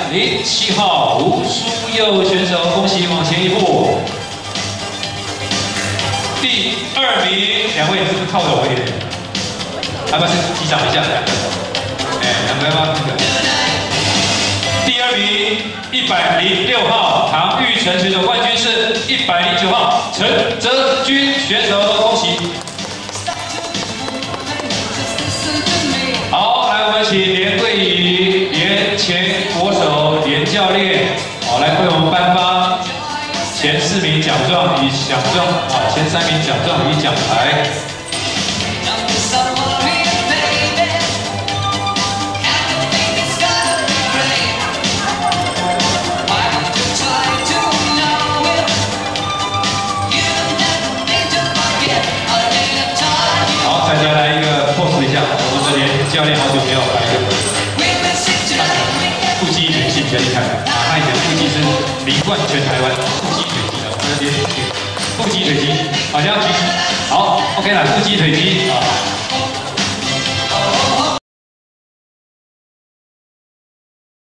107号吴淑佑选手，恭喜往前一步。第2名，两位是不是靠拢一点？要不要先击掌一下？哎，两位要不要那个？第2名106号唐玉成选手，冠军是109号陈哲君选手，恭喜！好，来我们请连桂仪、连前国手、连教练，好来为我们颁发前4名奖状与奖状，啊，前3名奖状与奖牌。 教练好久没有来了，腹肌腿肌比较厉害啊！他以前腹肌是0冠全台湾腹肌腿肌的，这边腹肌腿肌好像好 OK 了，腹肌腿肌啊，